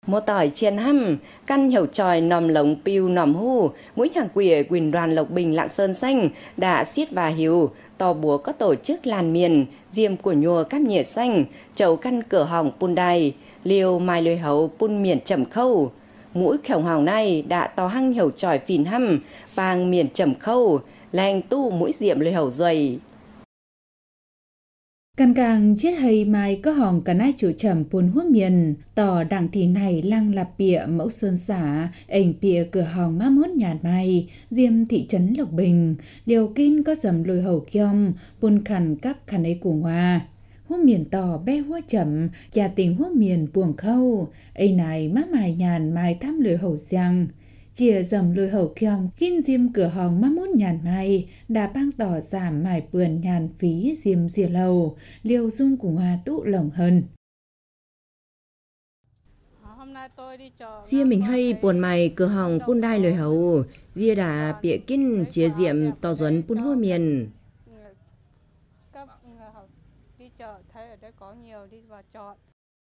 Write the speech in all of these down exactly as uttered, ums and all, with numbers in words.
Một tỏi chiên hăm, căn hiểu tròi nòm lồng piu nòm hu, mũi hàng quỷ Quỳnh đoàn Lộc Bình Lạng Sơn xanh đã xiết và hiu, tò búa có tổ chức làn miền, diêm của nhùa cáp nhiệt xanh, chầu căn cửa hỏng pun đài, liều mai lưới hấu pun miền trầm khâu. Mũi khổng hỏng này đã tò hăng hiểu tròi phìn hăm, vàng miền trầm khâu, lành tu mũi diệm lưới hấu dày. Căn càng chết hay mai có hòn cả nai chủ trầm pun hua miền, tỏ đảng thì này lăng lạp bịa mẫu sơn xả, ảnh bịa cửa hòn má mốt nhạt mai, diêm thị trấn Lộc Bình, liều kinh có dầm lùi hầu kiom, pun khăn cắp khăn ấy của ngoa. Hua miền tỏ bé hua chậm, trà tình hua miền buồng khâu, ấy này má mài nhàn mai thăm lùi hầu giang. Chìa dầm lùi hầu kiom, kinh diêm cửa hòn má mốt nhàn mai, đã bang tỏ giảm mài vườn nhàn phí diêm dìa lầu, liều dung của hoa tụ lồng hơn. Dìa mình hay buồn mày cửa hòn pun đai lùi hầu, dìa đã bịa kinh chìa diệm tỏ duẩn pun hua miền. Đi chợ thấy ở đây có nhiều đi vào chọn.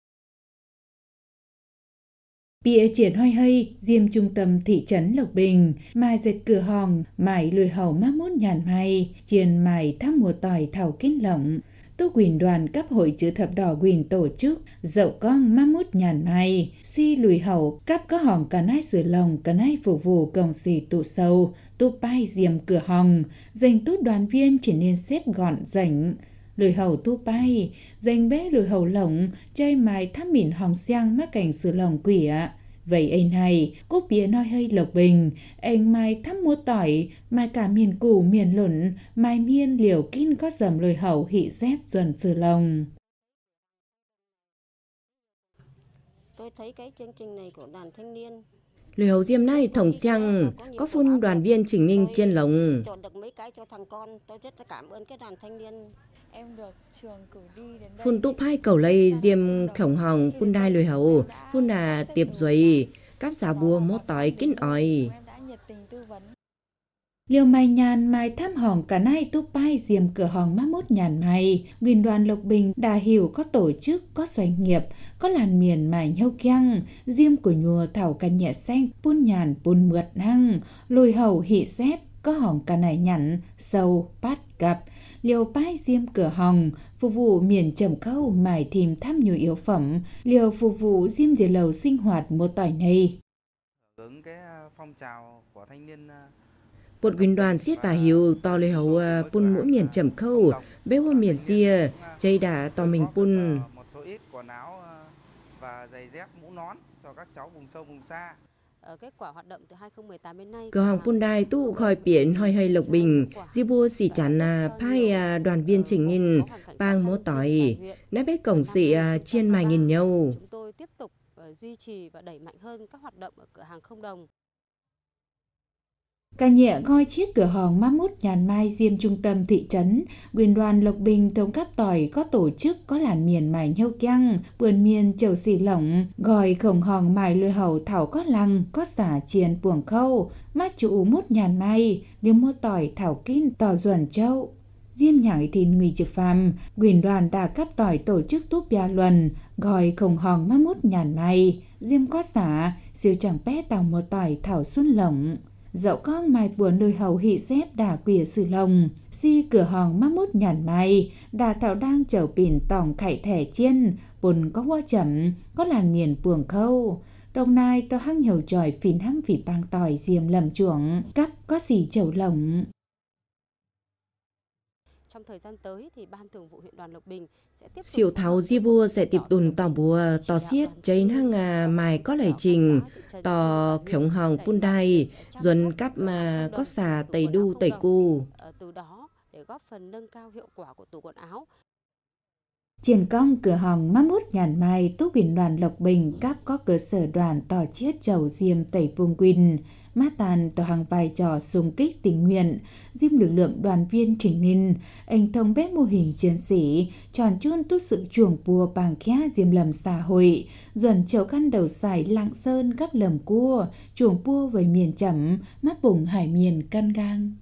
Bịa triển hoi hơi, diêm trung tâm thị trấn Lộc Bình, mai dệt cửa hòn, mải lùi hầu má mốt nhàn mai, chiền mải thăm mùa tỏi thảo kinh lỏng. Tu Quỳnh đoàn cấp hội chữ thập đỏ Quỳnh tổ chức, dậu con má mốt nhàn mai, si lùi hầu cấp có hòn cả nai sửa lồng, cả nai phủ vụ cổng xì tụ sâu, tu pai diêm cửa hòn, dành tút đoàn viên chỉ nên xếp gọn rảnh. Lùi hầu tu pai, dành bé lùi hầu lỏng, chơi mài thăm mỉn hòng xiang mắc cảnh sửa lồng quỷ ạ. Vậy anh này, cúc bía nói hơi Lộc Bình, anh mai thăm mua tỏi, mai cả miền củ miền lụn, mai miên liều kinh có dầm lùi hầu hị dép duẩn sửa lồng. Tôi thấy cái chương trình này của đoàn thanh niên. Lùi hầu diêm này thổng xiang, có phun đoàn viên chỉnh ninh trên lồng. Chọn được mấy cái cho thằng con, tôi rất là cảm ơn cái đoàn thanh niên. Em được trường cử đi đến đây. Phun túp hai cầu lây diêm khổng hòn pun đai lùi hầu, phun đà tiệp duầy, cáp giả bùa mốt tỏi kín ỏi. Liều mai nhàn mai thăm hòn cả nai túp pai diêm cửa hòn má mốt nhàn mai, Quỳnh đoàn Lộc Bình đã hiểu có tổ chức, có doanh nghiệp, có làn miền mài nhâu kiang, diêm của nhùa thảo cà nhẹ xanh, pun nhàn pun mượt hăng, lùi hầu hị dép, có hòn cả nai nhẵn, sâu, pát cặp, liều pai diêm cửa hòn, phục vụ miền trầm khâu mài thìm thăm nhiều yếu phẩm, liều phục vụ diêm dìa lầu sinh hoạt một tỏi này. Hướng cái phong trào của thanh niên Bột Quỳnh đoàn xiết và hiu to lê hầu pun mũi miền trầm khâu, bế hoa miền xìa, chây đã to mình pun. Một số ít quần áo và giày dép mũ nón cho các cháu vùng sâu vùng xa. Kết quả hoạt động từ hai không một tám đến nay. Cửa hòn pun đai tu khỏi biển hoi hơi Lộc Bình, di bua xì chán phai đoàn viên chỉnh nghìn, bang mô tỏi, nãy bé cổng xị chiên mài nghìn nhau. Chúng tôi tiếp tục duy trì và đẩy mạnh hơn các hoạt động ở cửa hàng không đồng. Cả nhẹ ngoi chiếc cửa hòn má mút nhàn mai diêm trung tâm thị trấn, Quỳnh đoàn Lộc Bình thống cáp tỏi có tổ chức có làn miền mài nhâu kiang, vườn miền chầu xì lỏng, gòi khổng hòn mài lùi hầu thảo có lăng, có xả chiền buồng khâu, mát chủ mút nhàn mai, liêu mua tỏi thảo kinh tỏ duẩn châu. Diêm nhảy thìn nguy trực phàm, Quỳnh đoàn đã cáp tỏi tổ chức túp bia luận, gòi khổng hòn má mút nhàn mai, diêm có xả, siêu chẳng bé tàu một tỏi thảo xuân lỏng. Dẫu con mai buồn lùi hầu hị dép đà quìa sử lồng, si cửa hòn má mút nhàn mai, đà thảo đang chở pìn tỏng khải thẻ chiên, bùn có hoa chậm, có làn miền buồng khâu. Tông nai tao hăng hiểu tròi phìn hăng phỉ bang tỏi diềm lầm chuộng, cắp có gì chầu lồng. Trong thời gian tới thì Ban Thường vụ huyện đoàn Lộc Bình sẽ tiếp tục siêu tháo di bua sẽ tiếp tùn tỏ bùa tỏ xiết cháy hăng à mài có lời trình tỏ khổng hòn pun đai dồn cắp mà có xà tẩy đu tẩy cu. Từ đó để góp phần nâng cao hiệu quả của tủ quần áo. Triển công cửa hòn má mút nhàn mai tú Quỳnh đoàn Lộc Bình cắp có cơ sở đoàn tỏ chiết chầu diêm tẩy vùng Quỳnh. Mát tàn tỏ hàng vai trò xung kích tình nguyện, diêm lực lượng đoàn viên chỉnh ninh, anh thông bếp mô hình chiến sĩ, tròn chun tút sự chuồng bùa bàng khía diêm lầm xã hội, dần chầu khăn đầu sải Lạng Sơn gấp lầm cua, chuồng bùa với miền chậm, mát bụng hải miền căn gang.